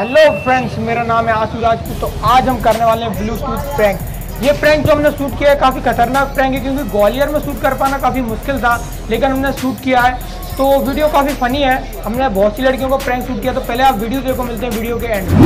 Hello friends, मेरा नाम है आशु राजपूत। तो आज हम करने वाले हैं ब्लूटूथ प्रैंक। ये प्रैंक जो हमने शूट किया है काफ़ी खतरनाक प्रैंक है, क्योंकि ग्वालियर में शूट कर पाना काफ़ी मुश्किल था, लेकिन हमने शूट किया है। तो वीडियो काफ़ी फनी है। हमने बहुत सी लड़कियों को प्रैंक शूट किया। तो पहले आप वीडियो देखो, मिलते हैं वीडियो के एंड में।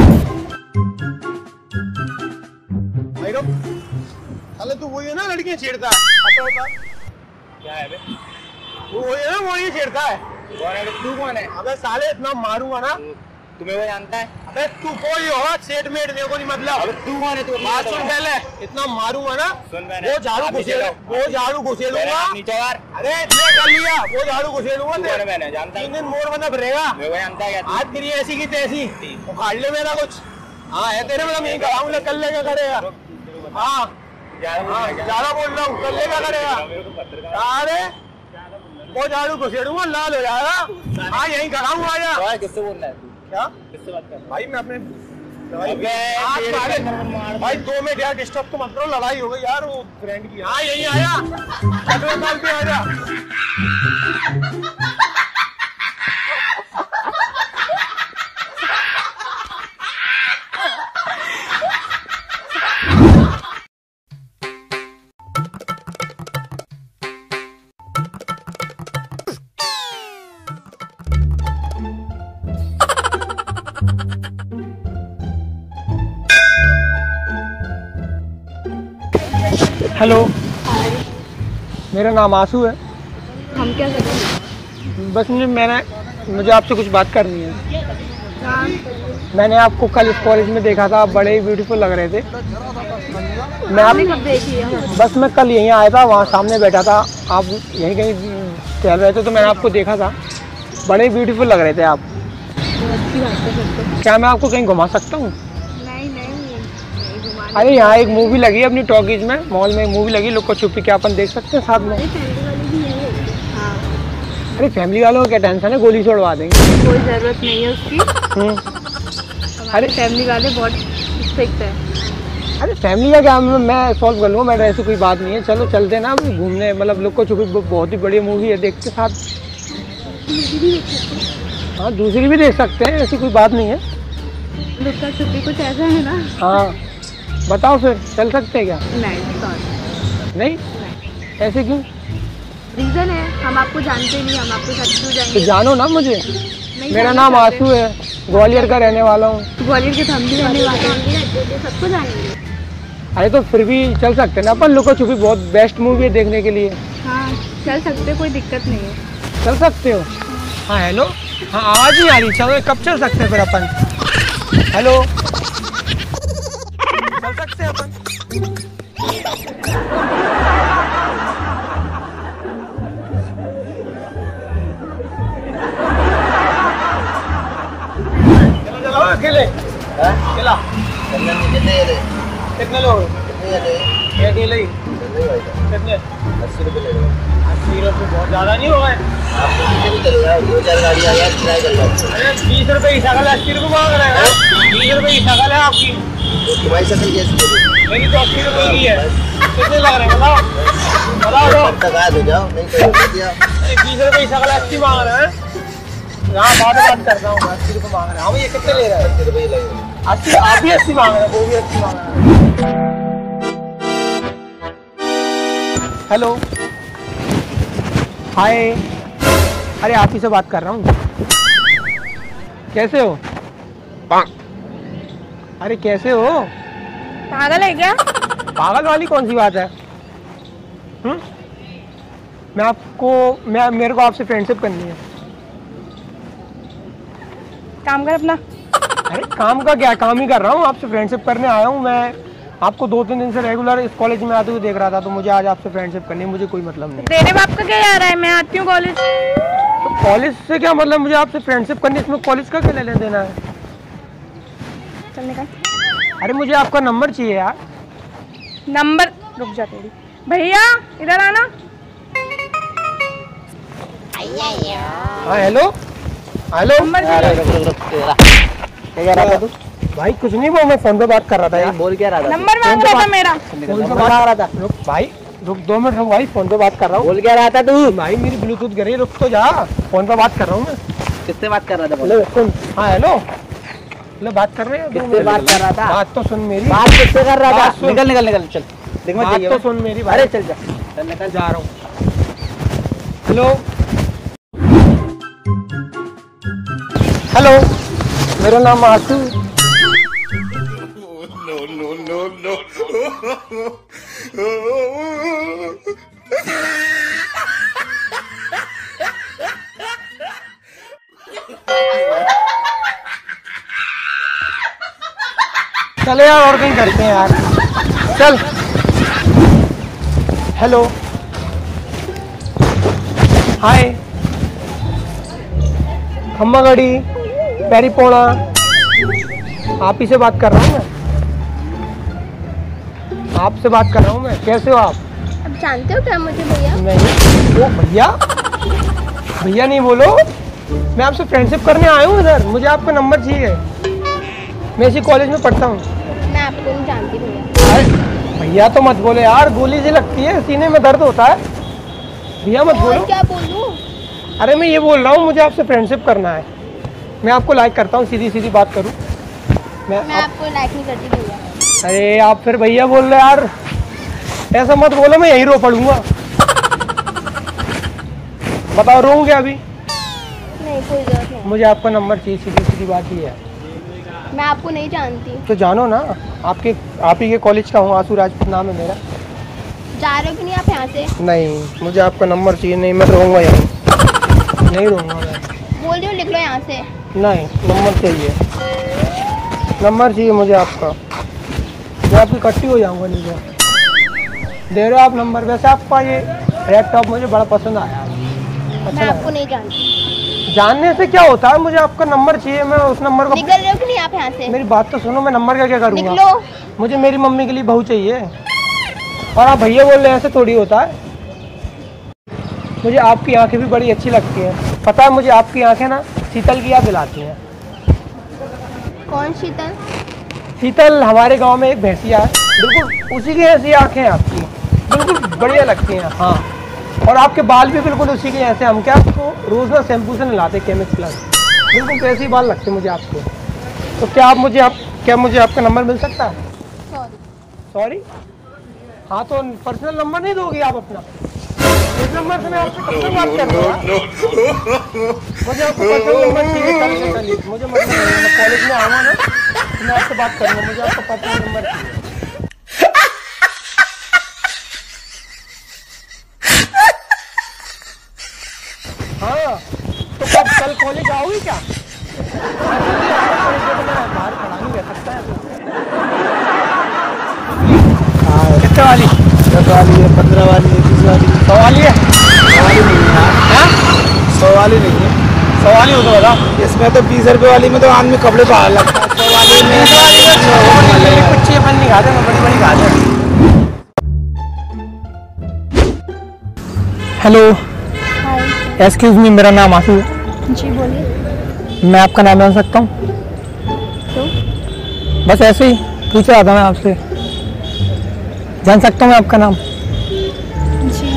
तू वही है ना, लड़कियां छेड़ता है। क्या है बे? वो वही है ना, वो ये छेड़ता है। तू कौन है? अबे साले इतना मारूंगा ना। तुम्हें वो जानता है? अबे तू कोई हो सेट मेट देखो नहीं मतलब। अबे तू कौन है? तू बात सुन पहले। इतना मारूंगा ना, वो झाड़ू घुसेड़ूंगा। अरे इतने कर लिया, वो झाड़ू घुसेड़ूंगा। मैंने जानता है 3 दिन मोड़ बंदा फिरेगा। मैं जानता है क्या? आज तेरी ऐसी की तैसी उखाड़ ले मेरा कुछ। हाँ है तेरे में, यही कराऊंगा। कर लेगा करेगा। हाँ ज्यादा बोल रहा हूँ, कर लेगा करेगा। अरे वो झाड़ू घुसेड़ूंगा, लाल हो जाएगा। हाँ यही कराऊंगा। आजा। किससे बोल रहा है तू? क्या किससे बात कर? भाई मैं अपने भाई 2 मिनट यार, डिस्टर्ब तो मत करो। लड़ाई हो गई यार वो फ्रेंड की। हाँ यही आया, पेट्रोल पंप पे आजा। हेलो, मेरा नाम आशु है। हम क्या करें? बस मुझे आपसे कुछ बात करनी है। हाँ। मैंने आपको कल इस कॉलेज में देखा था, आप बड़े ही ब्यूटीफुल लग रहे थे। कब देखी है? बस मैं कल यहीं आया था, वहाँ सामने बैठा था, आप यहीं कहीं टहल रहे थे, तो मैंने आपको देखा था। बड़े ही ब्यूटीफुल लग रहे थे आप। अच्छी बात है फिर तो। क्या मैं आपको कहीं घुमा सकता हूँ? नहीं घुमाने। अरे यहाँ एक मूवी लगी है अपनी टॉकीज में, मॉल में एक मूवी लगी, लोग को छुपी के अपन देख सकते हैं साथ में। हाँ। अरे फैमिली वालों को क्या टेंशन है, गोली छोड़वा देंगे। कोई जरूरत नहीं है उसकी। अरे फैमिली वाले बहुत स्ट्रिक्ट है। अरे फैमिली का क्या, मैं सॉल्व कर लूँगा। मैडम ऐसी कोई बात नहीं है। चलो चलते ना घूमने, मतलब लोग को छुपी बहुत ही बढ़िया मूवी है, देखते साथ। हाँ दूसरी भी देख सकते हैं, ऐसी कोई बात नहीं है। लुक्का छुपी कुछ ऐसा है ना? हाँ बताओ फिर, चल सकते हैं क्या? नहीं ऐसे क्यों? रीजन है, हम आपको जानते नहीं, हम आपके साथ क्यों जाएंगे? तो जानो ना मुझे। मेरा नाम आशु है, ग्वालियर का रहने वाला हूँ। ग्वालियर के हम भी रहने वाले हैं, सबको जानेंगे। अरे तो फिर भी चल सकते ना अपन, लुका छुपी बहुत बेस्ट मूवी है देखने के लिए। हाँ चल सकते, कोई दिक्कत नहीं है। चल सकते हो? हाँ हेलो, हाँ आवाज़ नहीं आ रही। चलो कब चल सकते हैं फिर अपन? हेलो, चल सकते हैं अपन? चलो अकेले? अकेला? कितने लोग? अकेले ही? कितने? 80 रुपये ले लो। 80 रुपये बहुत ज़्यादा नहीं हो गए? आप भी चलेगा, 2-4 गाड़ियाँ यार किराया कर लो। अरे 20 रुपये की शकल है, 80 रुपये मांग रहे हैं। 20 रुपये की शकल है आपकी। तो तुम्हारी शक्ल कैसी है? मेरी तो 80 रुपये की है। कितने लग रहे हैं बताओ? बताओ तो। तब तक आ तो जाओ, नहीं तो हो दिया। 20 रुपये की शकल 80 मांग रहे हैं। यहाँ बात करता हूँ, 80 रुपये मांग रहे हैं। हाँ ये कितने ले रहे हैं? 80 रुपये लगेगा। 80? आप भी 80 मांग रहे हैं, वो भी 80 मांग रहे हैं। Hello, hi. अरे आप ही से बात कर रहा हूँ। कैसे हो? अरे कैसे हो? पागल है क्या? पागल वाली कौन सी बात है? मेरे को आपसे फ्रेंडशिप करनी है। काम कर अपना। अरे काम का क्या, काम ही कर रहा हूँ। आपसे फ्रेंडशिप करने आया हूँ मैं। आपको 2-3 दिन से रेगुलर इस कॉलेज में आते हुए देख रहा था, तो मुझे आज आपसे फ्रेंडशिप करनी है। मुझे कोई मतलब नहीं। तेरे बाप का क्या यार है? मैं आती हूँ कॉलेज। तो कॉलेज से क्या मतलब? मुझे आपसे फ्रेंडशिप करनी, इसमें कॉलेज का क्या लेना देना है? चलने का। अरे मुझे आपका नंबर चाहिए यार। नंबर? रुक जा तेरी। भैया इधर आना। हाँ हेलो हेलो। क्या रहा था तू? भाई कुछ नहीं, वो मैं फोन पे बात कर रहा था यार। बोल क्या रहा था? नंबर मांग रहा था मेरा। फोन पे बात कर रहा था। रुक भाई, रुक 2 मिनट रुक भाई, फोन पे बात कर रहा हूँ। बोल क्या रहा था तू? भाई मेरी ब्लूटूथ गिरी, रुक तो जा, फोन पे बात कर रहा हूँ मैं। किससे बात कर रहा था? हेलो सुन। हाँ हेलो, लो बात कर रहे हैं, किससे बात कर रहा था? बात तो सुन मेरी, बात किससे कर रहा बात था? सुन। निकल निकल निकल चल, देख मत बात जाइए। तो सुन मेरी भाई। अरे चल जा, चल निकल। जा रहा हूँ। हेलो हेलो, मेरा नाम आशू। चले यार और कहीं करते हैं यार, चल। हेलो हाय, खम्मा गड़ी पैरी पोड़ा, आप ही से बात कर रहा हूँ मैं, आपसे बात कर रहा हूँ मैं। कैसे हो आप? अब जानते हो क्या मुझे भैया? नहीं, ओ भैया, भैया नहीं बोलो, मैं आपसे फ्रेंडशिप करने आया हूँ इधर, मुझे आपका नंबर चाहिए। मैं इसी कॉलेज में पढ़ता हूँ। मैं आपको नहीं जानती भैया। अरे भैया तो मत बोले यार, गोली सी लगती है, सीने में दर्द होता है। भैया मत बोलो। और क्या बोलूं? अरे मैं ये बोल रहा हूँ, मुझे आपसे फ्रेंडशिप करना है, मैं आपको लाइक करता हूँ, सीधी सीधी बात करूँ मैं आपको लाइक नहीं करती भैया। अरे आप फिर भैया बोल रहे यार, ऐसा मत बोलो, मैं यहीं रो पड़ूंगा। बताओ रोऊंगे अभी? नहीं कोई जरूरत नहीं, मुझे आपका नंबर चाहिए, सीधी सीधी बात ही है। मैं आपको नहीं जानती। तो जानो ना, आप ही के कॉलेज का हूँ, आशू राजपूत नाम है मेरा। जा रहे हो कि नहीं आप यहाँ से? नहीं, मुझे आपका नंबर चाहिए, नहीं मैं रहूँगा यहीं, नहीं रहूँगा मैं। बोल रही हूँ लिख लो यहाँ से। नहीं, नंबर चाहिए, नंबर चाहिए मुझे आपका, मैं आपकी कट्टी हो जाऊँगा नीचे। दे रहे हो आप नंबर? वैसे आपका ये रेड टॉप मुझे बड़ा पसंद आया। अच्छा मैं आपको नहीं जानती। जानने से क्या होता है, मुझे आपका नंबर चाहिए, मैं उस नंबर को। निकल रहे हो कि नहीं आप यहाँ से? मेरी बात तो सुनो, मैं नंबर का क्या करूँगा? निकलो। मुझे मेरी मम्मी के लिए बहू चाहिए, और आप भैया बोल रहे हैं, ऐसे थोड़ी होता है। मुझे आपकी आंखें भी बड़ी अच्छी लगती हैं, पता है मुझे आपकी आंखें ना शीतल की याद दिलाती हैं। कौन शीतल? शीतल हमारे गांव में एक भैंसिया है, बिल्कुल उसी की ऐसी आंखें हैं आपकी, बिल्कुल बढ़िया लगती हैं। हाँ, और आपके बाल भी बिल्कुल उसी के जैसे, हम क्या आपको रोज ना शैम्पू से नहलाते केमिक्स प्लस, बिल्कुल वैसे ही बाल लगते मुझे आपके। तो क्या मुझे आपका नंबर मिल सकता है? सॉरी? हाँ तो पर्सनल नंबर नहीं दोगी आप अपना? इस नंबर से मैं आपसे कब तक बात कर रहा हूँ? मुझे आपको पर्सनल नंबर चाहिए, कल से कल ही। मुझे मतलब नहीं, मैं कॉलेज में आऊँगा ना तो मैं आपसे बात करूँगा, मुझे आपका पर्सनल नंबर चाहिए। हाँ तो कल कॉलेज आओगी क्या? बाहर खड़ा नहीं रह सकता है। कितने वाली? 10 वाली है, 15 वाली है, 20 वाली है। 100 वाली है? 100 वाली नहीं है यार। हाँ? 100 वाली नहीं है। 100 वाली हो तो बता। इसमें तो 20 रुपए वाली में तो आदमी कपड़े बाहर लगता है। 100 वाली में कुछ अपन नहीं खाते, मैं बड़ी बड़ी खाते हैं। हेलो हाय। एक्सक्यूज मी, मेरा नाम आशू है। जी बोलिए। मैं आपका नाम जान सकता हूँ? क्यों? बस ऐसे ही पूछ रहा था मैं आपसे, जान सकता हूँ मैं आपका नाम? जी।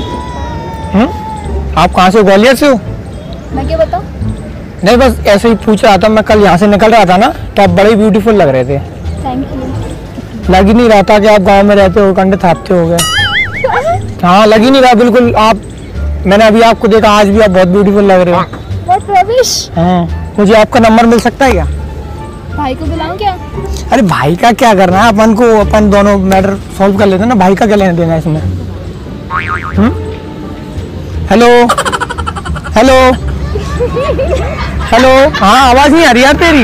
आप कहाँ से, ग्वालियर से हो? मैं क्या बताऊँ? नहीं बस ऐसे ही पूछ रहा था, मैं कल यहाँ से निकल रहा था ना तो आप बड़े ब्यूटीफुल लग रहे थे। Thank you. लग ही नहीं रहा था कि आप गांव में रहते हो, कंधे थापते हो गए। हाँ लग ही नहीं रहा बिल्कुल। आप, मैंने अभी आपको देखा, आज भी आप बहुत ब्यूटीफुल लग रहे हो। What rubbish? हाँ, मुझे आपका नंबर मिल सकता है क्या? भाई को बुलाऊं क्या? अरे भाई का क्या करना है, अपन दोनों मैटर सॉल्व कर लेते हैं ना, भाई का क्या लेना देना है इसमें? हेलो हेलो हेलो, हाँ आवाज नहीं आ रही यार तेरी।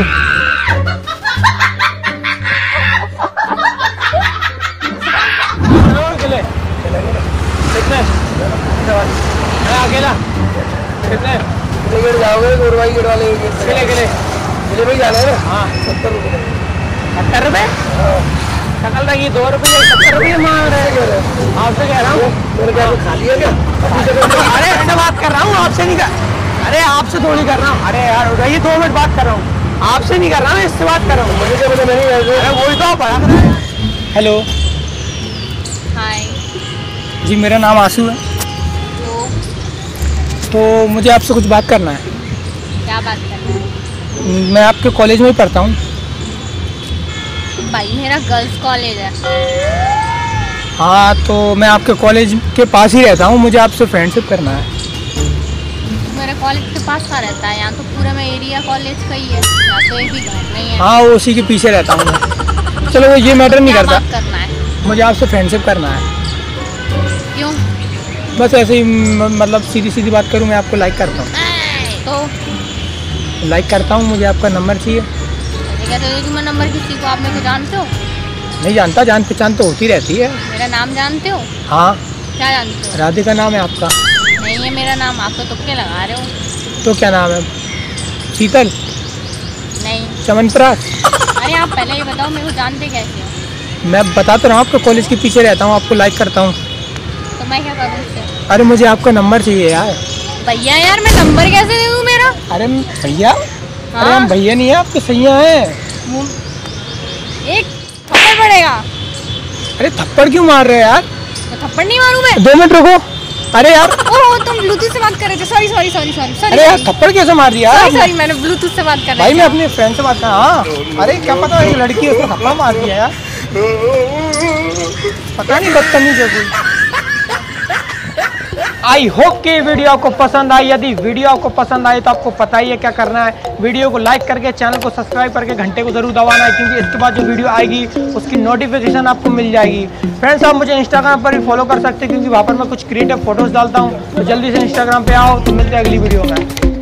अकेला कितने गेट जाओगे? गोरवाई गेट वाले अकेले भाई जाना है ना? हाँ 70 रुपये। 70 रुपये? शकल रही 2 रुपये, 70 रुपये मांग रहे हैं। आपसे कह रहा हूँ, मेरे क्या खाली है क्या? अरे ऐसे बात कर रहा हूँ, आपसे नहीं कर, अरे आपसे थोड़ी कर रहा हूँ। अरे यार रही 2 मिनट बात कर रहा हूँ, आपसे नहीं कर रहा हूँ, इससे बात कर रहा हूँ। मुझे क्या पता, नहीं है। अरे वही तो आप आया कर रहे हैं। हेलो हाय। जी, मेरा नाम आशू है। तो मुझे आपसे कुछ बात करना है। क्या बात करना है? मैं आपके कॉलेज में ही पढ़ता हूँ। भाई मेरा गर्ल्स कॉलेज है। हाँ तो मैं आपके कॉलेज के पास ही रहता हूँ, मुझे आपसे फ्रेंडशिप करना है। मेरे कॉलेज के पास का रहता है, यहाँ तो पूरा में एरिया कॉलेज का ही है, यहाँ तो एक भी घर नहीं है। हाँ उसी के पीछे रहता हूँ मैं। चलो ये मैटर नहीं करता, बात करना है मुझे आपसे फ्रेंडशिप करना है। क्यों? बस ऐसे ही मतलब सीधी सीधी बात करूँ, मैं आपको लाइक करता हूँ। तो लाइक करता हूँ, मुझे आपका नंबर चाहिए। कहते हो तुम्हें नंबर किसी को, आप मेरे को जानते हो? नहीं जानता, जान पहचान तो होती रहती है। मेरा नाम जानते हो? हाँ। क्या जानते हो? राधिका नाम है आपका? नहीं है मेरा नाम, आप तो तुक्के लगा रहे हो। तो क्या नाम है? शीतल? नहीं। चमनप्राश? अरे आप पहले ये बताओ मेरे को जानते कैसे हो? मैं बता तो रहा हूँ, आपके कॉलेज के पीछे रहता हूँ, आपको लाइक करता हूँ। तो मैं क्या करूँ उससे? अरे मुझे आपका नंबर चाहिए यार। भैया यार मैं नंबर कैसे दे दूँ मेरा? अरे भैया? हाँ? अरे हम भैया नहीं है, आपके सैया हैं। एक थप्पड़ पड़ेगा। अरे थप्पड़ क्यों मार रहे हो यार? तो थप्पड़ नहीं मारूं मैं। 2 मिनट रुको। अरे यार ओह तुम ब्लूटूथ से बात कर रहे थे, सॉरी सॉरी सॉरी सॉरी। अरे यार थप्पड़ कैसे मार दिया? सॉरी सॉरी, मैंने ब्लूटूथ से बात कर रही भाई मैं अपने फ्रेंड से बात कर। हाँ अरे क्या पता एक लड़की है उसको थप्पड़ मार दिया यार, पता नहीं बदतमीज है कोई। आई होप कि वीडियो आपको पसंद आई। यदि वीडियो आपको पसंद आई तो आपको पता ही है क्या करना है, वीडियो को लाइक करके चैनल को सब्सक्राइब करके घंटे को जरूर दबाना है, क्योंकि इसके बाद जो वीडियो आएगी उसकी नोटिफिकेशन आपको मिल जाएगी। फ्रेंड्स आप मुझे इंस्टाग्राम पर भी फॉलो कर सकते हैं, क्योंकि वहाँ पर मैं कुछ क्रिएटिव फोटोज डालता हूँ। तो जल्दी से इंस्टाग्राम पे आओ, तो मिलते हैं अगली वीडियो में।